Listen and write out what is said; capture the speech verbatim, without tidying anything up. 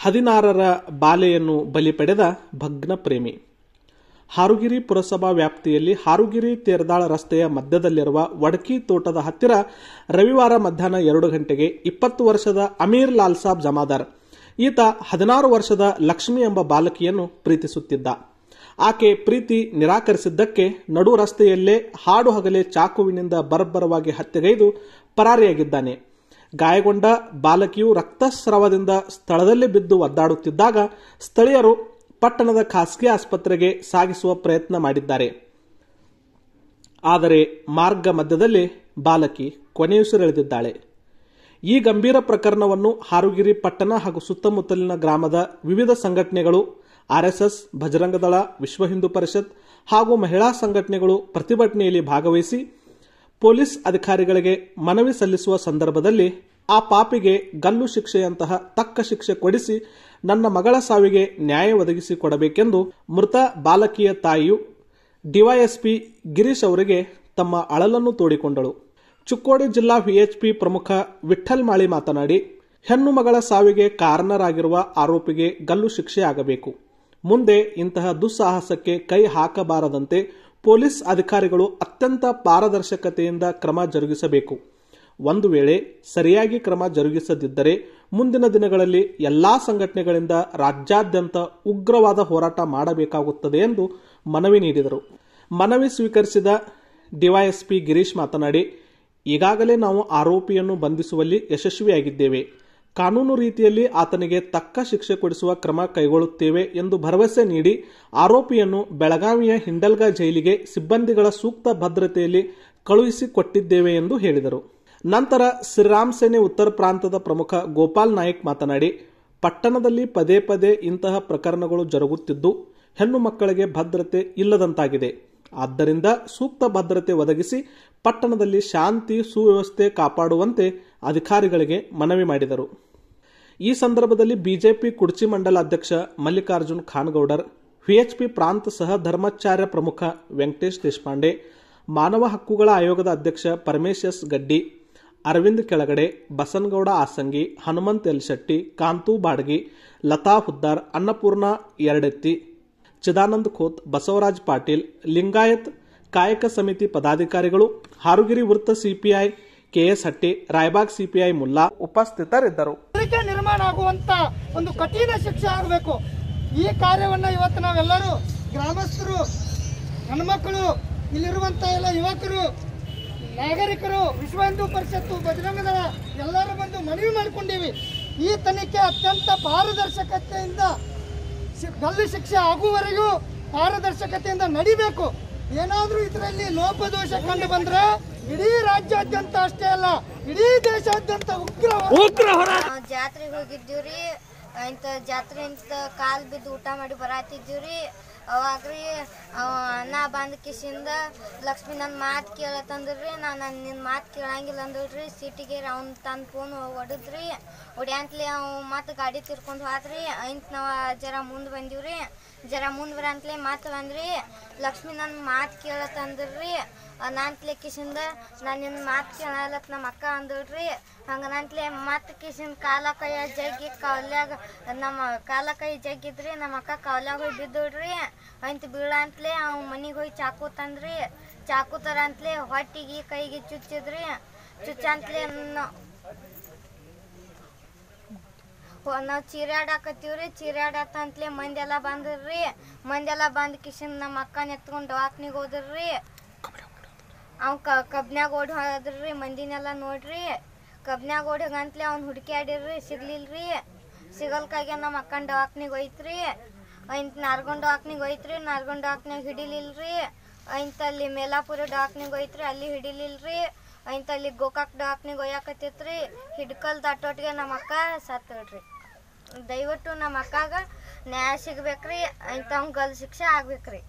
ಹದಿನಾರರ ಬಾಲೆಯನ್ನು ಬಲಿ ಪಡೆದ ಭಗ್ನ ಪ್ರೇಮಿ. ಹಾರುಗಿರಿ ಪುರಸಭಾ ವ್ಯಾಪ್ತಿಯಲ್ಲಿ ಹಾರುಗಿರಿ ತೇರದಾಳ ರಸ್ತೆಯ ಮಧ್ಯದಲ್ಲಿರುವ ವಡಕಿ ತೋಟದ ಹತ್ತಿರ ರವಿವಾರ ಮಧ್ಯಾಹ್ನ ಎರಡು ಗಂಟೆಗೆ ಇಪ್ಪತ್ತು ವರ್ಷದ ಅಮೀರ್ ಲಾಲ್ ಸಾಬ್ ಜಮಾದಾರ್ ಈತ ಹದಿನಾರು ವರ್ಷದ ಲಕ್ಷ್ಮಿ ಎಂಬ ಬಾಲಕಿಯನ್ನು ಪ್ರೀತಿಸುತ್ತಿದ್ದ. ಆಕೆ ಪ್ರೀತಿ ನಿರಾಕರಿಸಿದ್ದಕ್ಕೆ ನಡು ರಸ್ತೆಯಲ್ಲೇ ಹಾಡು ಹಗಲೇ ಚಾಕುವಿನಿಂದ ಬರ್ಬರವಾಗಿ ಹತ್ಯೆಗೈದು ಪರಾರಿಯಾಗಿದ್ದಾನೆ. ಗಾಯಗೊಂಡ ಬಾಲಕಿಯು ರಕ್ತಸ್ರಾವದಿಂದ ಸ್ಥಳದಲ್ಲೇ ಬಿದ್ದು ಒದ್ದಾಡುತ್ತಿದ್ದಾಗ ಸ್ಥಳೀಯರು ಪಟ್ಟಣದ ಖಾಸಗಿ ಆಸ್ಪತ್ರೆಗೆ ಸಾಗಿಸುವ ಪ್ರಯತ್ನ ಮಾಡಿದ್ದಾರೆ. ಆದರೆ ಮಾರ್ಗ ಮಧ್ಯದಲ್ಲಿ ಬಾಲಕಿ ಕೊನೆಯುಸಿರೆಳೆದಿದ್ದಾಳೆ. ಈ ಗಂಭೀರ ಪ್ರಕರಣವನ್ನು ಹಾರುಗಿರಿ ಪಟ್ಟಣ ಹಾಗೂ ಸುತ್ತಮುತ್ತಲಿನ ಗ್ರಾಮದ ವಿವಿಧ ಸಂಘಟನೆಗಳು, ಆರ್ಎಸ್ಎಸ್, ಬಜರಂಗದಳ, ವಿಶ್ವ ಹಿಂದೂ ಪರಿಷತ್ ಹಾಗೂ ಮಹಿಳಾ ಸಂಘಟನೆಗಳು ಪ್ರತಿಭಟನೆಯಲ್ಲಿ ಭಾಗವಹಿಸಿ ಪೊಲೀಸ್ ಅಧಿಕಾರಿಗಳಿಗೆ ಮನವಿ ಸಲ್ಲಿಸುವ ಸಂದರ್ಭದಲ್ಲಿ ಆ ಪಾಪಿಗೆ ಗಲ್ಲು ಶಿಕ್ಷೆಯಂತಹ ತಕ್ಕ ಶಿಕ್ಷೆ ಕೊಡಿಸಿ ನನ್ನ ಮಗಳ ಸಾವಿಗೆ ನ್ಯಾಯ ಒದಗಿಸಿಕೊಡಬೇಕೆಂದು ಮೃತ ಬಾಲಕಿಯ ತಾಯಿಯು ಡಿವೈಎಸ್ಪಿ ಗಿರೀಶ್ ಅವರಿಗೆ ತಮ್ಮ ಅಳಲನ್ನು ತೋಡಿಕೊಂಡಳು. ಚಿಕ್ಕೋಡಿ ಜಿಲ್ಲಾ ವಿಎಚ್ಪಿ ಪ್ರಮುಖ ವಿಠ್ಠಲ್ ಮಾಳಿ ಮಾತನಾಡಿ, ಹೆಣ್ಣು ಮಗಳ ಸಾವಿಗೆ ಕಾರಣರಾಗಿರುವ ಆರೋಪಿಗೆ ಗಲ್ಲು ಶಿಕ್ಷೆಯಾಗಬೇಕು. ಮುಂದೆ ಇಂತಹ ದುಸ್ಸಾಹಸಕ್ಕೆ ಕೈ ಹಾಕಬಾರದಂತೆ ಪೊಲೀಸ್ ಅಧಿಕಾರಿಗಳು ಅತ್ಯಂತ ಪಾರದರ್ಶಕತೆಯಿಂದ ಕ್ರಮ ಜರುಗಿಸಬೇಕು. ಒಂದು ವೇಳೆ ಸರಿಯಾಗಿ ಕ್ರಮ ಜರುಗಿಸದಿದ್ದರೆ ಮುಂದಿನ ದಿನಗಳಲ್ಲಿ ಎಲ್ಲಾ ಸಂಘಟನೆಗಳಿಂದ ರಾಜ್ಯಾದ್ಯಂತ ಉಗ್ರವಾದ ಹೋರಾಟ ಮಾಡಬೇಕಾಗುತ್ತದೆ ಎಂದು ಮನವಿ ನೀಡಿದರು. ಮನವಿ ಸ್ವೀಕರಿಸಿದ ಡಿವೈಎಸ್ಪಿ ಗಿರೀಶ್ ಮಾತನಾಡಿ, ಈಗಾಗಲೇ ನಾವು ಆರೋಪಿಯನ್ನು ಬಂಧಿಸುವಲ್ಲಿ ಯಶಸ್ವಿಯಾಗಿದ್ದೇವೆ. ಕಾನೂನು ರೀತಿಯಲ್ಲಿ ಆತನಿಗೆ ತಕ್ಕ ಶಿಕ್ಷೆ ಕೊಡಿಸುವ ಕ್ರಮ ಕೈಗೊಳ್ಳುತ್ತೇವೆ ಎಂದು ಭರವಸೆ ನೀಡಿ ಆರೋಪಿಯನ್ನು ಬೆಳಗಾವಿಯ ಹಿಂಡಲ್ಗಾ ಜೈಲಿಗೆ ಸಿಬ್ಬಂದಿಗಳ ಸೂಕ್ತ ಭದ್ರತೆಯಲ್ಲಿ ಕಳುಹಿಸಿಕೊಟ್ಟಿದ್ದೇವೆ ಎಂದು ಹೇಳಿದರು. ನಂತರ ಶ್ರೀರಾಮ್ ಸೇನೆ ಉತ್ತರ ಪ್ರಾಂತದ ಪ್ರಮುಖ ಗೋಪಾಲ್ ನಾಯಕ್ ಮಾತನಾಡಿ, ಪಟ್ಟಣದಲ್ಲಿ ಪದೇ ಪದೇ ಇಂತಹ ಪ್ರಕರಣಗಳು ಜರುಗುತ್ತಿದ್ದು ಹೆಣ್ಣು ಮಕ್ಕಳಿಗೆ ಭದ್ರತೆ ಇಲ್ಲದಂತಾಗಿದೆ. ಆದ್ದರಿಂದ ಸೂಕ್ತ ಭದ್ರತೆ ಒದಗಿಸಿ ಪಟ್ಟಣದಲ್ಲಿ ಶಾಂತಿ ಸುವ್ಯವಸ್ಥೆ ಕಾಪಾಡುವಂತೆ ಅಧಿಕಾರಿಗಳಿಗೆ ಮನವಿ ಮಾಡಿದರು. ಈ ಸಂದರ್ಭದಲ್ಲಿ ಬಿಜೆಪಿ ಕುಡ್ಚಿ ಮಂಡಲ ಅಧ್ಯಕ್ಷ ಮಲ್ಲಿಕಾರ್ಜುನ್ ಖಾನ್ಗೌಡರ್, ವಿಎಚ್ಪಿ ಪ್ರಾಂತ ಸಹ ಧರ್ಮಾಚಾರ್ಯ ಪ್ರಮುಖ ವೆಂಕಟೇಶ್ ದೇಶಪಾಂಡೆ, ಮಾನವ ಹಕ್ಕುಗಳ ಆಯೋಗದ ಅಧ್ಯಕ್ಷ ಪರಮೇಶ್ ಎಸ್ ಗಡ್ಡಿ, ಅರವಿಂದ್ ಕೆಳಗಡೆ, ಬಸನಗೌಡ ಆಸಂಗಿ, ಹನುಮಂತ್ ಎಲ್ಶೆಟ್ಟಿ, ಕಾಂತು ಬಾಡ್ಗಿ, ಲತಾ ಹುದ್ದಾರ್, ಅನ್ನಪೂರ್ಣ ಎರಡೆತ್ತಿ, ಚಿದಾನಂದ್ ಖೋತ್, ಬಸವರಾಜ್ ಪಾಟೀಲ್, ಲಿಂಗಾಯತ್ ಕಾಯಕ ಸಮಿತಿ ಪದಾಧಿಕಾರಿಗಳು, ಹಾರುಗಿರಿ ವೃತ್ತ CPI KS Hatti, Raybag CPI Mulla ಉಪಸ್ಥಿತರಿದ್ದರು. ನಿರ್ಮಾಣ ಆಗುವಂತ ಒಂದು ಕಠಿಣ ಶಿಕ್ಷೆ ಆಗಬೇಕು. ಈ ಕಾರ್ಯವನ್ನ ಇವತ್ತು ನಾವೆಲ್ಲರೂ ಗ್ರಾಮಸ್ಥರು, ಹೆಣ್ಮಕ್ಕಳು, ಇಲ್ಲಿರುವಂತ ಎಲ್ಲ ಯುವಕರು, ನಾಗರಿಕರು, ವಿಶ್ವ ಹಿಂದೂ ಪರಿಷತ್ತು, ಬಜರಂಗದಳ ಎಲ್ಲರೂ ಬಂದು ಮನವಿ ಮಾಡಿಕೊಂಡಿವಿ. ಈ ತನಿಖೆ ಅತ್ಯಂತ ಪಾರದರ್ಶಕತೆಯಿಂದ ಗಲ್ಲು ಶಿಕ್ಷೆ ಆಗುವವರೆಗೂ ಪಾರದರ್ಶಕತೆಯಿಂದ ನಡಿಬೇಕು. ಏನಾದ್ರೂ ಇದರಲ್ಲಿ ಲೋಪದೋಷ ಕಂಡು ಬಂದ್ರೆ ಇಡೀ ರಾಜ್ಯಾದ್ಯಂತ ಅಷ್ಟೇ ಅಲ್ಲ, ಇಡೀ ದೇಶಾದ್ಯಂತ ಉಗ್ರ ಉಗ್ರ ಹೋರಾಟ. ಜಾತ್ರೆಗೆ ಹೋಗಿದ್ದೀವ್ರಿ, ಇಂಥ ಜಾತ್ರೆ ಇಂತ ಕಾಲ್ ಬಿದ್ದು ಊಟ ಮಾಡಿ ಬರಾತಿದ್ದೀವ್ರಿ. ಅವಾಗ್ರಿ ಅನ್ನ ಬಂದ ಕಿಸಿಂದ ಲಕ್ಷ್ಮಿ ನನ್ನ ಮಾತು ಕೇಳತ್ತಂದ್ರಿ. ನಾನು ನಿನ್ನ ಮಾತು ಕೇಳಂಗಿಲ್ಲ ಅಂದ್ರಿ. ಸೀಟಿಗೆ ಅವ್ನು ತನ್ನ ಫೋನ್ ಹೊಡೆದ್ರಿ. ಹೊಡ್ಯಾಂತ್ಲೆ ಅವ್ ಮತ್ತೆ ಗಾಡಿ ತಿರ್ಕೊಂಡು ಹೋದ್ರಿ. ಇಂತ ನಾವು ಜರ ಮುಂದೆ ಬಂದೀವ್ರಿ. ಜರ ಮುಂದೆ ಬರಂತ್ಲೆ ಮಾತು ಬಂದ್ರಿ. ಲಕ್ಷ್ಮಿ ನನ್ನ ಮಾತು ಕೇಳತ್ತಂದ್ರಿ. ನಂತಲೆ ಕಿಸಿಂದ ನಾನು ನಿನ್ನ ಮಾತು ಕೇಳಲತ್ ನಮ್ಮ ಅಕ್ಕ ಅಂದಳ್ರಿ. ಹಂಗೆ ನಂತಲೆ ಮತ್ತೆ ಕಿಸಿಂದ ಕಾಲ ಕೈ ಜಗ್ಗಿ ಕೌಲ್ಯಾಗ ನಮ್ಮ ಕಾಲ ಕೈ ಜಗ್ಗಿದ್ರಿ. ನಮ್ಮ ಅಕ್ಕ ಕೌಲ್ಯಾಗ ಹೋಗಿ ಬಿದ್ದೋಡ್ರಿ. ಅಂತ ಬೀಳಂತಲೇ ಅವ್ ಮನಿಗೆ ಹೋಗಿ ಚಾಕು ತಂದ್ರಿ. ಚಾಕು ತರಂತಲೇ ಹೊಟ್ಟಿಗೆ ಕೈಗೆ ಚುಚ್ಚಿದ್ರಿ. ಚುಚ್ಚಂತಲೇ ನಾವು ಚೀರಾಡಾಕತ್ತೀವ್ರಿ. ಚೀರಾಡತ್ತಂತಲೇ ಮಂದೆಲ್ಲ ಬಂದ್ರಿ. ಮಂದೆಲ್ಲ ಬಂದ್ ಕಿಶನ್ ನಮ್ಮ ಅಕ್ಕನ ಎತ್ಕೊಂಡು ದವಾಖಾನಿಗೆ ಹೋದ್ರಿ. ಅವ್ ಕಬ್ನ್ಯಾಗ ಓಡಿ ಹೋದ್ರಿ. ಮಂದಿನೆಲ್ಲ ನೋಡ್ರಿ. ಕಬ್ನ್ಯಾಗ ಓಡಿ ಹೋಗಂತಲೇ ಅವ್ನು ಹುಡುಕ್ಯಾಡಿರ್ರಿ, ಸಿಗ್ಲಿಲ್ರಿ. ಸಿಗಲ್ಕಾಗೆ ನಮ್ಮ ಅಕ್ಕನ ದವಾಖಾನಿಗೆ ಹೋಯ್ತ್ರಿ. ಇಂತ ನಾರ್ಗೊಂಡ್ ದವಾಖಾನಿಗೆ ಹೋಯ್ತ್ರಿ. ನಾರ್ಗೊಂಡ್ ದವಾಖಾನಿಗೆ ಹಿಡಿಲಿಲ್ರಿ. ಇಂತಲ್ಲಿ ಮೇಲಾಪುರ ದವಾಖಾನಿಗೆ ಹೋಯ್ತ್ರಿ, ಅಲ್ಲಿ ಹಿಡಿಲಿಲ್ರಿ. ಇಂತಲ್ಲಿ ಗೋಕಾಕ್ ದವಾಖಾನಿಗೆ ಒಯ್ಯಾಕತ್ತೈತ್ರಿ. ಹಿಡ್ಕಲ್ ದಾಟೋಟ್ಗೆ ನಮ್ಮ ಅಕ್ಕ ಸತ್ತಳ್ರಿ. ದಯವಿಟ್ಟು ನಮ್ಮ ಅಕ್ಕಾಗ ನ್ಯಾಯ ಸಿಗ್ಬೇಕ್ರಿ. ಇಂಥವ್ ಗಲ್ ಶಿಕ್ಷೆ ಆಗ್ಬೇಕ್ರಿ.